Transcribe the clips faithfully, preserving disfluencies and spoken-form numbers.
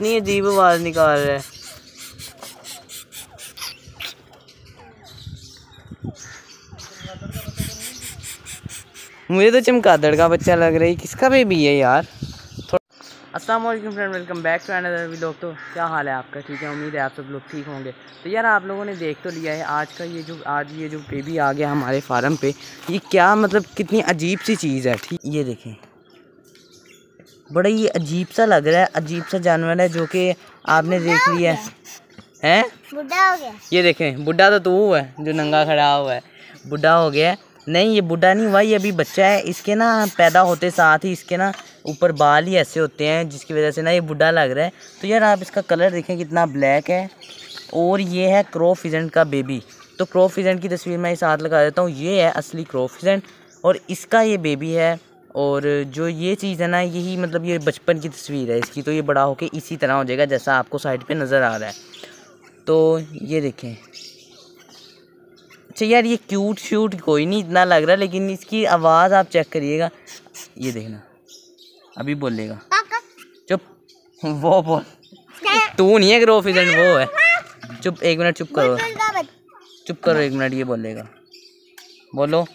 कितनी अजीब आवाज़ निकाल रहा है। मुझे तो चमगादड़ का बच्चा लग रहा है। किसका बेबी है यार? अस्सलाम वालेकुम friend, welcome back to another vlog. तो क्या हाल है आपका? ठीक है, उम्मीद है आप सब लोग ठीक होंगे। तो यार आप लोगों ने देख तो लिया है आज का ये जो आज ये जो बेबी आ गया हमारे फार्म पे, ये क्या मतलब कितनी अजीब सी चीज़ है। ठीक, ये देखें, बड़ा ये अजीब सा लग रहा है, अजीब सा जानवर है जो कि आपने देख लिया है। हैं? बुढ़ा हो गया। ये देखें, बुढ़ा तो तू है जो नंगा खड़ा हुआ है, बुढ़ा हो गया। नहीं, ये बुढ़ा नहीं हुआ, ये अभी बच्चा है। इसके ना पैदा होते साथ ही इसके ना ऊपर बाल ही ऐसे होते हैं जिसकी वजह से ना ये बुढ़ा लग रहा है। तो यार आप इसका कलर देखें कितना ब्लैक है। और ये है क्रो फिजेंट का बेबी। तो क्रो फिजेंट की तस्वीर मैं इस हाथ लगा देता हूँ, ये है असली क्रो फिजेंट और इसका ये बेबी है। और जो ये चीज़ है ना, यही मतलब ये बचपन की तस्वीर है इसकी। तो ये बड़ा होके इसी तरह हो जाएगा जैसा आपको साइड पे नज़र आ रहा है। तो ये देखें, अच्छा यार ये क्यूट शूट कोई नहीं इतना लग रहा, लेकिन इसकी आवाज़ आप चेक करिएगा। ये देखना अभी बोलेगा, चुप, वो बोल, तू नहीं है क्रो फिजेंट, वो है। चुप, एक मिनट चुप करो, चुप करो एक मिनट, ये बोलेगा, बोलो।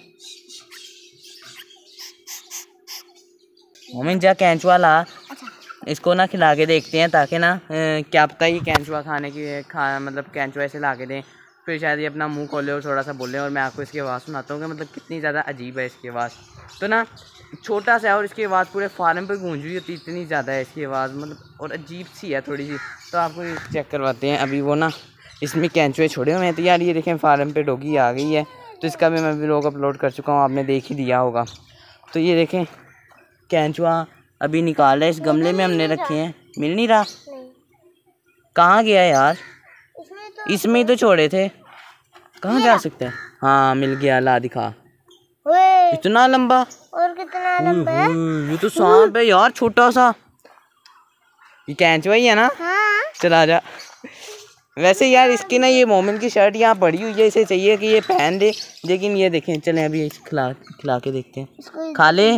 मोमिन जा कैंचुआ ला, इसको ना खिला के देखते हैं ताकि ना क्या पता ये कैंचुआ खाने की खा मतलब कैंचुआ ऐसे ला के दें, फिर शायद ये अपना मुंह खोले और थोड़ा सा बोले और मैं आपको इसकी आवाज़ सुनाता हूँ कि मतलब कितनी ज़्यादा अजीब है इसकी आवाज़। तो ना छोटा सा है और इसकी आवाज़ पूरे फार्म पे गूंज रही होती, इतनी ज़्यादा है इसकी आवाज़ मतलब, और अजीब सी है थोड़ी सी। तो आपको चेक करवाते हैं। अभी वो ना इसमें कैंचुए छोड़े हुए हैं। तो यार ये देखें फार्म पे डॉगी आ गई है, तो इसका भी मैं व्लॉग अपलोड कर चुका हूँ, आपने देख ही दिया होगा। तो ये देखें कैंचुआ अभी निकाल रहा है, इस गमले में हमने रखे हैं। मिल नहीं रहा, कहाँ गया यार? इसमें ही तो छोड़े थे, कहाँ जा सकते हैं? हाँ मिल गया, ला दिखा। इतना लंबा, और कितना लंबा है? ये तो सांप है यार, छोटा सा। ये कैंचुआ ही है ना? हाँ। चला जा। वैसे यार इसकी ना ये मोमिन की शर्ट यहाँ पड़ी हुई है, इसे चाहिए कि ये पहन दे, लेकिन ये देखें, चलें अभी इसे खिला खिला के देखते हैं। खा ले।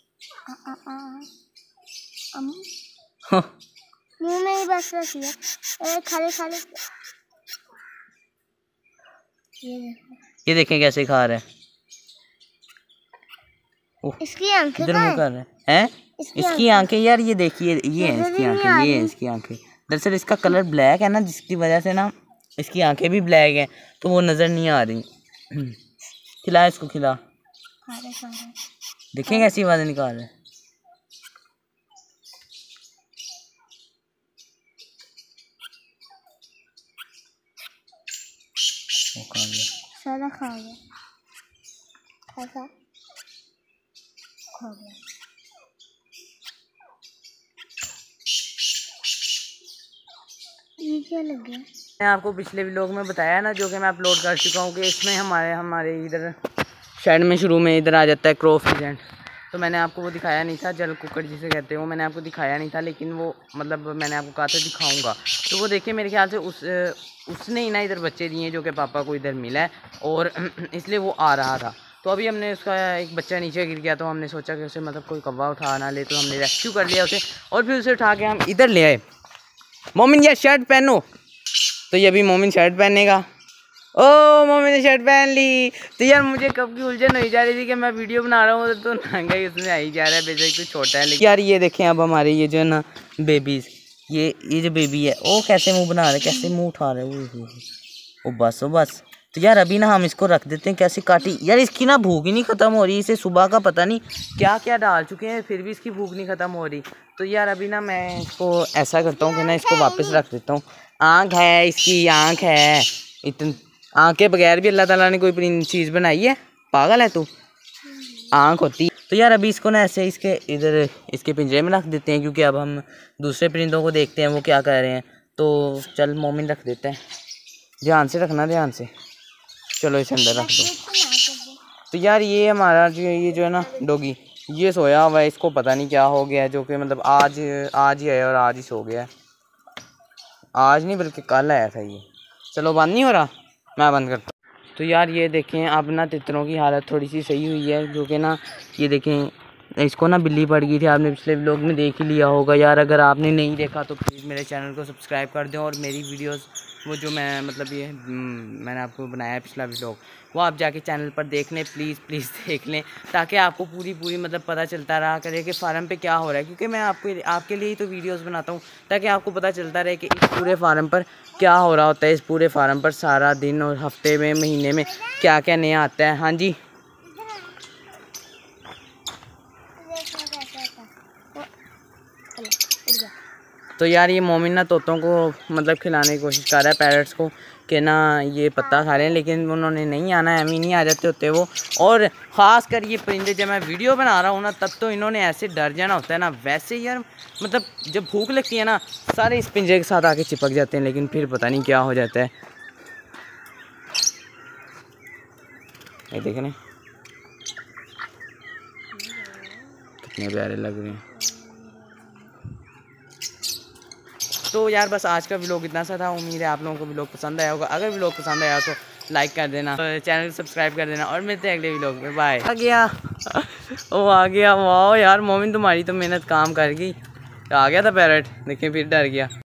मुंह में ही बस रखी है, खा ले खा ले। ये देखें कैसे खा रहा है। इसकी आंखें इधर मुंह कर रहा है, हैं? इसकी, इसकी आंखें यार ये देखिए, ये है इसकी आंखें, ये है इसकी आंखें। दरअसल इसका कलर ब्लैक है ना, जिसकी वजह से ना इसकी आंखें भी ब्लैक हैं, तो वो नज़र नहीं आ रही। खिला इसको, खिला। देखें कैसी आवाज़ निकाल रहा है। सारा खा गया, ऐसा खा गया। ये क्या लग गया? मैं आपको पिछले व्लॉग में बताया ना, जो कि मैं अपलोड कर चुका हूँ, कि इसमें हमारे हमारे इधर शेड में शुरू में इधर आ जाता है क्रो फिजेंट। तो मैंने आपको वो दिखाया नहीं था, जल कुकड़ जिसे कहते हैं, वो मैंने आपको दिखाया नहीं था, लेकिन वो मतलब मैंने आपको कहा था दिखाऊंगा। तो वो देखिए मेरे ख्याल से उस उसने ही ना इधर बच्चे दिए जो कि पापा को इधर मिला है, और इसलिए वो आ रहा था। तो अभी हमने उसका एक बच्चा नीचे गिर गया, तो हमने सोचा कि उसे मतलब कोई कौवा उठा ना ले, तो हमने रेस्क्यू कर लिया उसे, और फिर उसे उठा के हम इधर ले आए। मोमिन ये शर्ट पहनो, तो ये अभी मोमिन शर्ट पहनेगा। ओ मोमिन ने शर्ट पहन ली। तो यार मुझे कब की उलझन हो जा रही थी कि मैं वीडियो बना रहा हूँ तो नंगा ही उसमें आ ही जा रहा है, बेशक तो छोटा है। लेकिन यार ये देखें अब हमारे ये जो है ना बेबीज़, ये ये जो बेबी है वो कैसे मुंह बना रहे हैं, कैसे मुंह उठा रहे हैं। ओ बस ओ बस। तो यार अभी ना हम इसको रख देते हैं। कैसे काटी यार, इसकी ना भूख ही नहीं ख़त्म हो रही। इसे सुबह का पता नहीं क्या क्या डाल चुके हैं, फिर भी इसकी भूख नहीं ख़त्म हो रही। तो यार अभी ना मैं इसको ऐसा करता हूँ कि ना इसको वापस रख देता हूँ। आँख है इसकी, आँख है, इतनी आँख के बगैर भी अल्लाह ताला ने कोई चीज़ बनाई है? पागल है तू, आँख होती। तो यार अभी इसको ना ऐसे इसके इधर इसके पिंजरे में रख देते हैं, क्योंकि अब हम दूसरे परिंदों को देखते हैं वो क्या कर रहे हैं। तो चल मोमिन रख देते हैं, ध्यान से रखना, ध्यान से। चलो इसे अंदर रख दो। तो यार ये हमारा जो ये जो है ना डॉगी, ये सोया हुआ है, इसको पता नहीं क्या हो गया है, जो कि मतलब आज आज ही आया और आज ही सो गया है। आज नहीं बल्कि कल आया था ये। चलो बंद नहीं हो रहा, मैं बंद करता हूँ। तो यार ये देखें अब ना तितरों की हालत थोड़ी सी सही हुई है, जो कि ना ये देखें इसको ना बिल्ली पड़ गई थी, आपने पिछले व्लॉग में देख ही लिया होगा यार। अगर आपने नहीं देखा तो प्लीज़ मेरे चैनल को सब्सक्राइब कर दें और मेरी वीडियोस वो जो मैं मतलब ये मैंने आपको बनाया है पिछला व्लॉग, वो आप जाके चैनल पर देख लें, प्लीज़ प्लीज़ देख लें, ताकि आपको पूरी पूरी मतलब पता चलता रहा करे कि फार्म पे क्या हो रहा है। क्योंकि मैं आपको आपके लिए ही तो वीडियोस बनाता हूँ, ताकि आपको पता चलता रहे कि इस पूरे फार्म पर क्या हो रहा होता है, इस पूरे फार्म पर सारा दिन और हफ्ते में महीने में क्या क्या नया आता है। हाँ जी, तो यार ये मोमिन ना तोतों को मतलब खिलाने की कोशिश कर रहा है, पैरट्स को, कि ना ये पत्ता खा रहे हैं, लेकिन उन्होंने नहीं आना है, अभी नहीं आ जाते होते वो। और ख़ास कर ये परिंदे, जब मैं वीडियो बना रहा हूँ ना तब तो इन्होंने ऐसे डर जाना होता है ना, वैसे यार मतलब जब भूख लगती है ना सारे इस पिंजरे के साथ आके चिपक जाते हैं, लेकिन फिर पता नहीं क्या हो जाता है। ये देख रहे कितने प्यारे लग रहे हैं। तो यार बस आज का व्लॉग इतना सा था, उम्मीद है आप लोगों को व्लॉग पसंद आया होगा। अगर व्लॉग पसंद आया तो लाइक कर देना, तो चैनल को सब्सक्राइब कर देना और मिलते हैं अगले व्लॉग में। बाय। आ गया वो आ गया, वाह यार मोमिन तुम्हारी तो मेहनत काम कर गई। आ गया था पैरट, देखिए फिर डर गया।